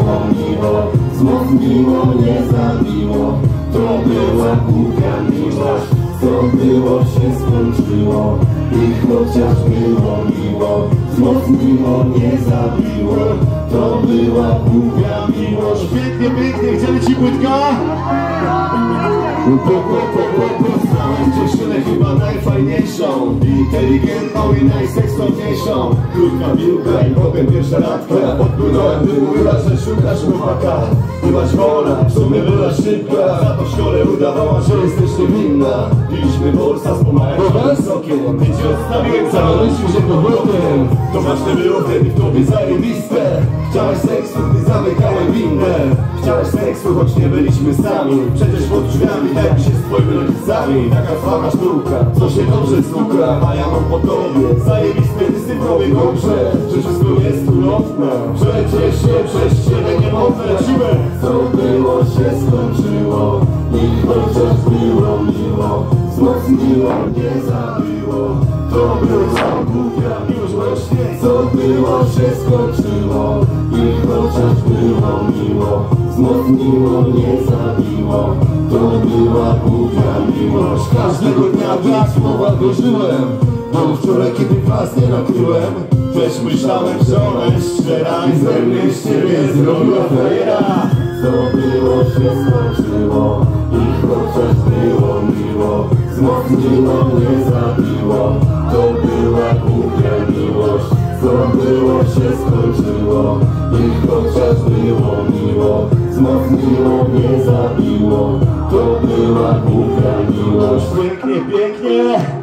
było miło, wzmocniło, nie zabiło. To była głupia miłość, co było się skończyło. I chociaż było miło, wzmocniło, nie zabiło. To była głupia miłość. Pięknie, pięknie, gdzie leci płytka? Poznałem dziewczynę chyba najfajniejszą, inteligentną i najseksowniejszą. Krótka piłka i potem pierwsza randka. Odpłynąłem, by mówiła, że szukasz chłopaka. Byłaś wolna, w sumie byłaś szybka. Za to w szkole udawała, że jesteś niewinna. Piliśmy borsa z pomarańczowym sokiem. Ty cię odstawiłem, zawaliśmy się powrotem. To ważne było wtedy w tobie zajebiste. Chciałaś seksu, gdy zamykałem windę. Chciałaś seksu, choć nie byliśmy sami. Przecież pod drzwiami tak się z twoimi rodzicami. Taka słaba sztuka, co się dobrze słucha. A ja mam po tobie zajebiste dyscyplowie dobrze. Że wszystko jest ulotne. Przecież się przez ciebie nie mogę. Lecimy! Co było się skończyło. I chociaż było miło, wzmocniło, nie zabiło. To była głupia miłość właśnie. Co było się skończyło. I chociaż było miło, wzmocniło, nie zabiło. To była głupia miłość. Każdego dnia tak słowa dożyłem. Bo wczoraj, kiedy was nie nakryłem, też myślałem, że ona jest szczera i ze mnie z ciebie zrobiła frajera. Co było się skończyło. I chociaż było miło, wzmocniło, nie zabiło. To była głupia miłość. Co było się skończyło. I chociaż było miło, wzmocniło, nie zabiło. To była głupia miłość. Pięknie, pięknie!